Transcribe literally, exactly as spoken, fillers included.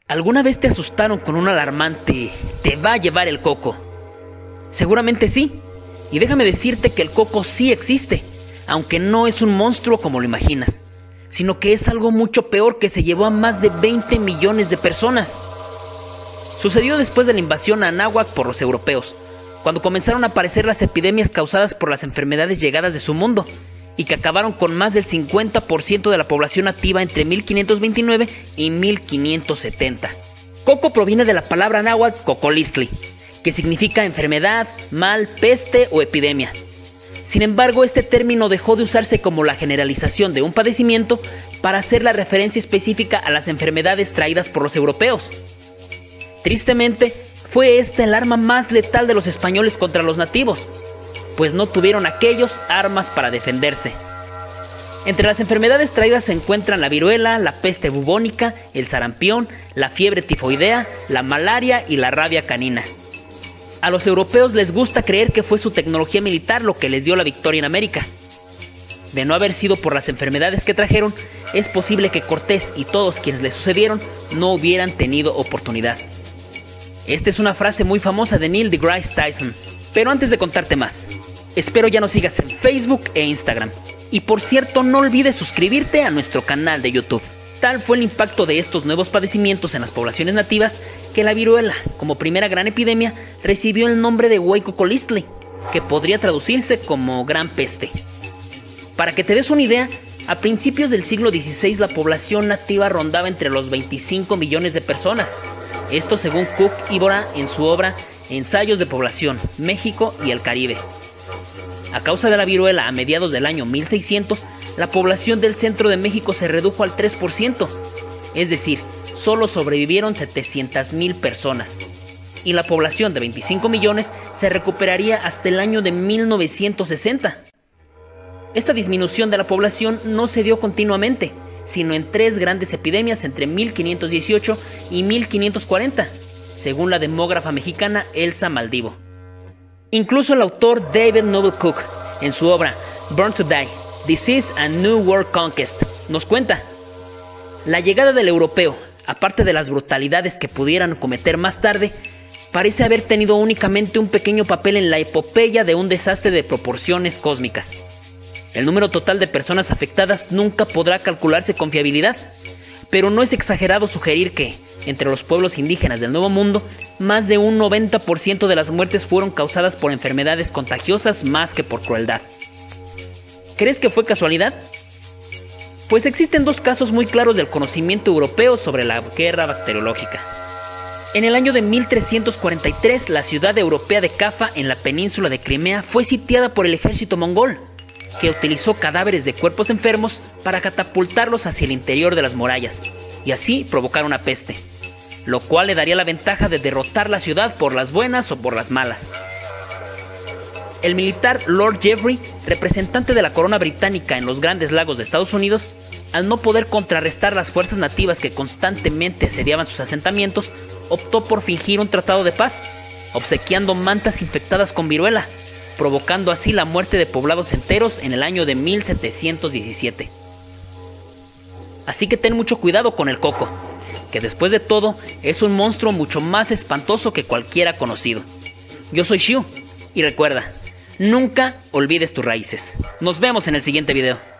¿Alguna vez te asustaron con un alarmante "te va a llevar el coco"? Seguramente sí, y déjame decirte que el coco sí existe, aunque no es un monstruo como lo imaginas, sino que es algo mucho peor que se llevó a más de veinte millones de personas. Sucedió después de la invasión a Anáhuac por los europeos, cuando comenzaron a aparecer las epidemias causadas por las enfermedades llegadas de su mundo, y que acabaron con más del cincuenta por ciento de la población nativa entre mil quinientos veintinueve y mil quinientos setenta. Coco proviene de la palabra náhuatl cocolistli, que significa enfermedad, mal, peste o epidemia. Sin embargo, este término dejó de usarse como la generalización de un padecimiento para hacer la referencia específica a las enfermedades traídas por los europeos. Tristemente, fue esta el arma más letal de los españoles contra los nativos, pues no tuvieron aquellos armas para defenderse. Entre las enfermedades traídas se encuentran la viruela, la peste bubónica, el sarampión, la fiebre tifoidea, la malaria y la rabia canina. A los europeos les gusta creer que fue su tecnología militar lo que les dio la victoria en América. De no haber sido por las enfermedades que trajeron, es posible que Cortés y todos quienes le sucedieron no hubieran tenido oportunidad. Esta es una frase muy famosa de Neil deGrasse Tyson. Pero antes de contarte más, espero ya nos sigas en Facebook e Instagram. Y por cierto, no olvides suscribirte a nuestro canal de YouTube. Tal fue el impacto de estos nuevos padecimientos en las poblaciones nativas que la viruela, como primera gran epidemia, recibió el nombre de Huey Cocolistli, que podría traducirse como gran peste. Para que te des una idea, a principios del siglo dieciséis la población nativa rondaba entre los veinticinco millones de personas. Esto según Cook y Bora en su obra Ensayos de Población, México y el Caribe. A causa de la viruela, a mediados del año mil seiscientos, la población del centro de México se redujo al tres por ciento, es decir, solo sobrevivieron setecientas mil personas, y la población de veinticinco millones se recuperaría hasta el año de mil novecientos sesenta. Esta disminución de la población no se dio continuamente, sino en tres grandes epidemias entre mil quinientos dieciocho y mil quinientos cuarenta, según la demógrafa mexicana Elsa Maldivo. Incluso el autor David Noble Cook, en su obra Born to Die, Disease and New World Conquest, nos cuenta: la llegada del europeo, aparte de las brutalidades que pudieran cometer más tarde, parece haber tenido únicamente un pequeño papel en la epopeya de un desastre de proporciones cósmicas. El número total de personas afectadas nunca podrá calcularse con fiabilidad, pero no es exagerado sugerir que, entre los pueblos indígenas del Nuevo Mundo, más de un noventa por ciento de las muertes fueron causadas por enfermedades contagiosas más que por crueldad. ¿Crees que fue casualidad? Pues existen dos casos muy claros del conocimiento europeo sobre la guerra bacteriológica. En el año de mil trescientos cuarenta y tres, la ciudad europea de Cafa, en la península de Crimea, fue sitiada por el ejército mongol, que utilizó cadáveres de cuerpos enfermos para catapultarlos hacia el interior de las murallas, y así provocar una peste, lo cual le daría la ventaja de derrotar la ciudad por las buenas o por las malas. El militar Lord Jeffrey, representante de la corona británica en los Grandes Lagos de Estados Unidos, al no poder contrarrestar las fuerzas nativas que constantemente asediaban sus asentamientos, optó por fingir un tratado de paz, obsequiando mantas infectadas con viruela, provocando así la muerte de poblados enteros en el año de mil setecientos diecisiete. Así que ten mucho cuidado con el coco, que después de todo es un monstruo mucho más espantoso que cualquiera conocido. Yo soy Xiu, y recuerda, nunca olvides tus raíces. Nos vemos en el siguiente video.